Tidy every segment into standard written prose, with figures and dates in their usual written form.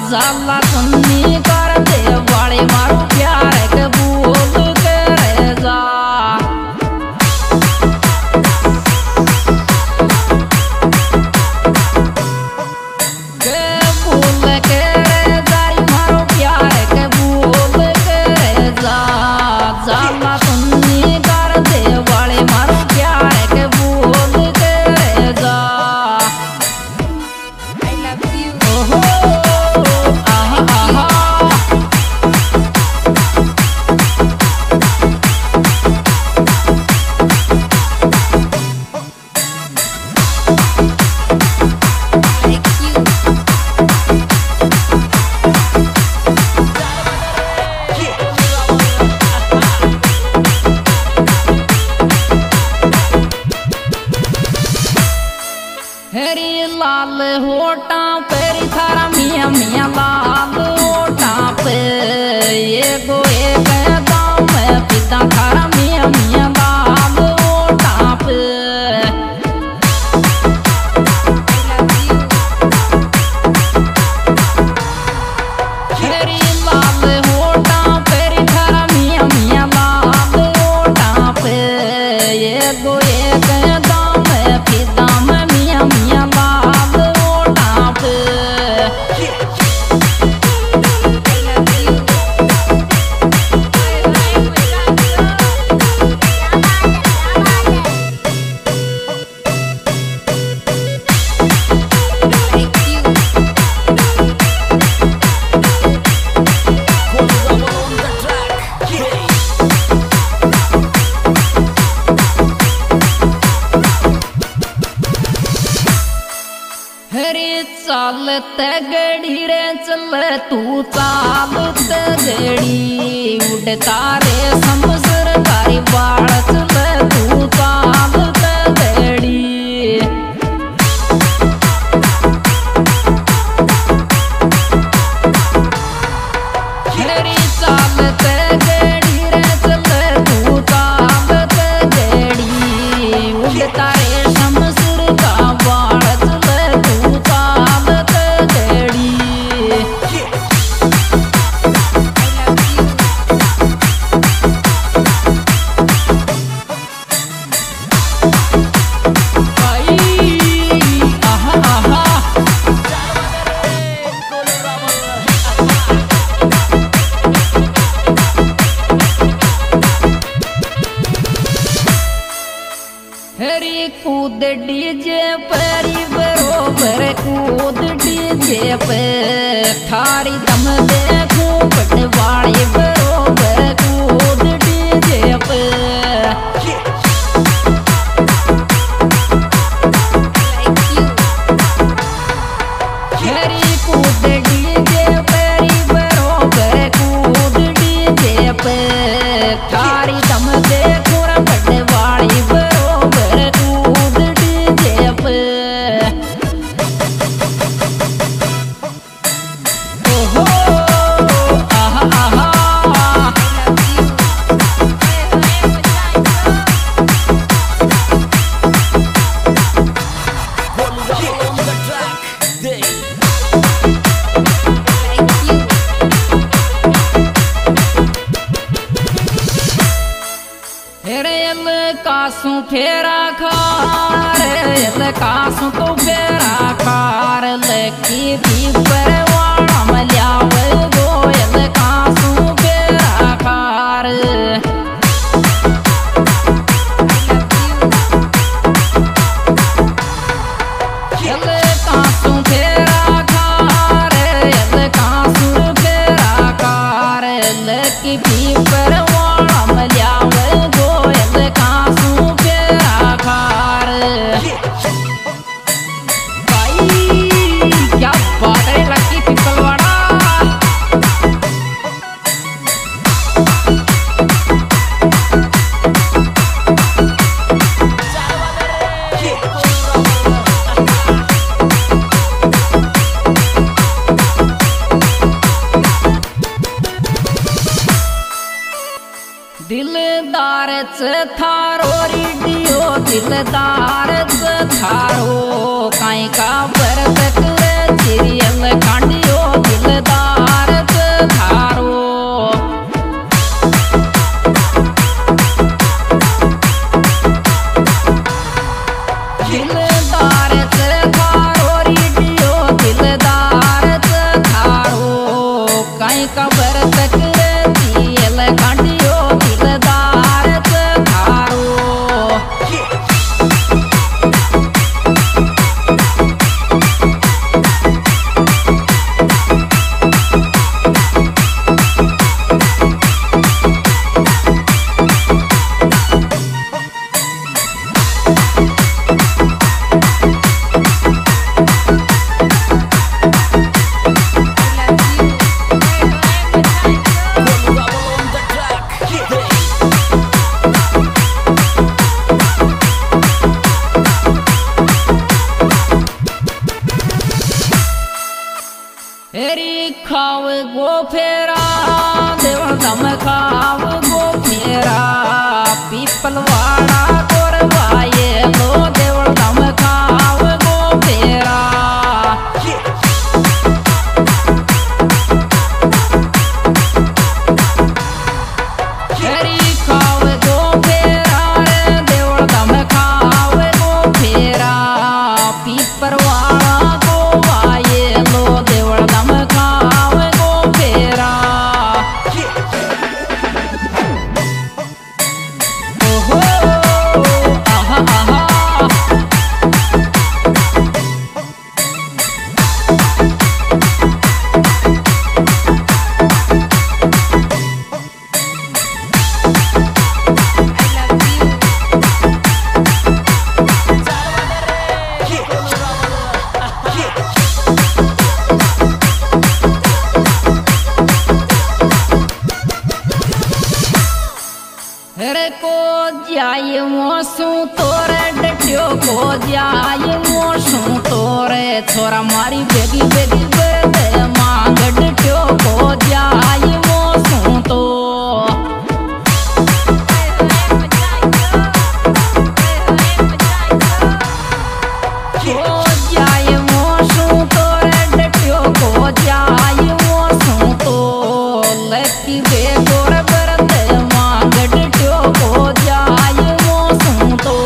जाला सुन्नी कर दे वाले मारो प्यार के बोल के रह जा लाल होटा पेरी थारा मिया मिया लाल होटा पे ये गो एक दाम पिता थारा मिया मिया लाल होटा पे पेरी लाल होटा पेरी थारा मिया मिया लाल होटा पे ये गो एक दाम पिता मिया मिया चालते गड़ी रे चल तू चालते गड़ी उड़ता रे समसर तारी बाड़ चल तू चालते गड़ी मेरी चालते गड़ी रे चल तू चालते गड़ी उड़ता रे समसर का बाड़ चल तू कूद डीजे परी बरोबर कूद डीजे पे थारी दम देखो पटवाड़ी बरोबर कूद डीजे पे मेरी कूद डीजे परी बरोबर कूद डीजे पे थारी दम देखो पटवाड़ी बरोबर कूद डीजे पे ओहो आहा आहा कासू फेरा खार कासू तो फेरा खार लकी भी परवाना मल्याव गोयल कासू फेरा खार कासू फेरा खार कासू फेरा खार लकी भी परवाना मल्याव गोयल कासू फेरा खार भाई क्या बात है लकी पिपलवाड़ा दिलदार थारो रेडियो दिलदार थारो काई का बरत करे सीरियल कांडियो दिल हेरी खाव गो फेरा देवल दम खाव गो फेरा पीपलवाड़ा कोरवाए लो देवल दम खाव गो फेरा हेरी खाव गो फेरा रे देवल दम खाव गो फेरा पीपलवाड़ा कोरवाए लो देवल दम खाव गो फेरा ओहो आहा आहा रे को जाय मोसू तोरे डटियो को जाय मोसू तोरे छोरा मारी बेगी बेगी बरदे मांग डटियो को जाय मोसू तो को जाय मोसू तोरे डटियो को जाय मोसू तो लकी बेगोर बरदे मांग डटियो को जाय मोसू तो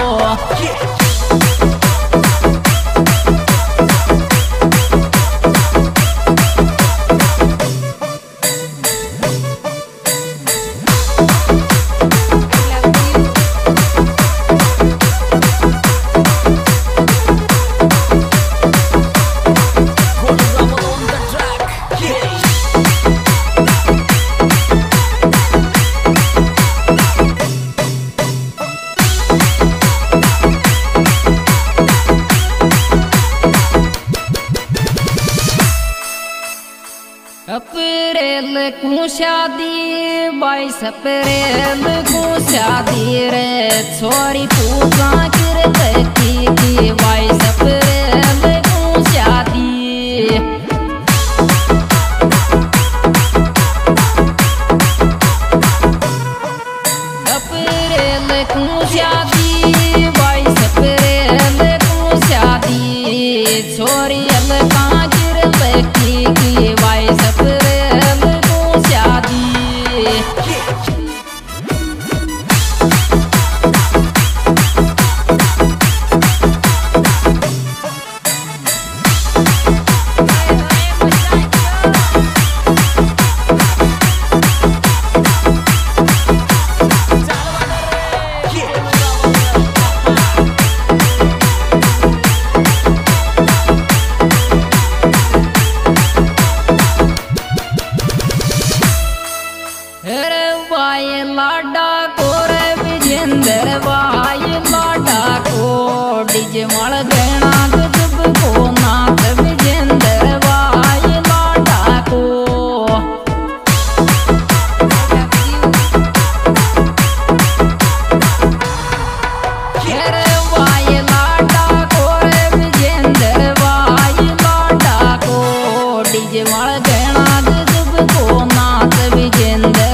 अप्रैल को शादी 22 अप्रैल को शादी रे छोरी पूजा कर की 22 अप्रैल को शादी अप्रैल को शादी 22 अप्रैल को शादी छोरी अलका गिर की 22 अप्रैल को शादी लाडा को रे विजेंद्र भाई लाडा को डीजे माल गहना गजब को नाथ विजेंद्र भाई लाडा को रे भाई लाडा को रे विजेंद्र भाई लाडा को डीजे माल गहना गजब को नाथ विजेंद्र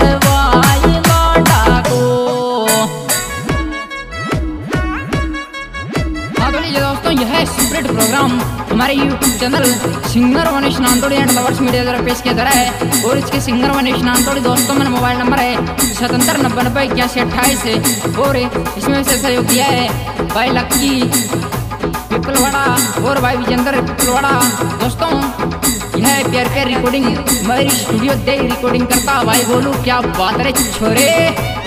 दोस्तों यह सेपरेट प्रोग्राम हमारे YouTube चैनल सिंगर वनीश नांतोड़ी एंड लवर्स मीडिया द्वारा पेश किया जा रहा है और इसके सिंगर वनीश नांतोड़ी दोस्तों मेरा मोबाइल नंबर है 7790908128 है और इसमें से सहयोग दिया है भाई लक्की पिपलवाड़ा और भाई विजेंद्र पिपलवाड़ा। दोस्तों यह प्यार प्यार रिकॉर्डिंग मेरी स्टूडियो दे रिकॉर्डिंग करता भाई बोलू क्या बात है छोरे।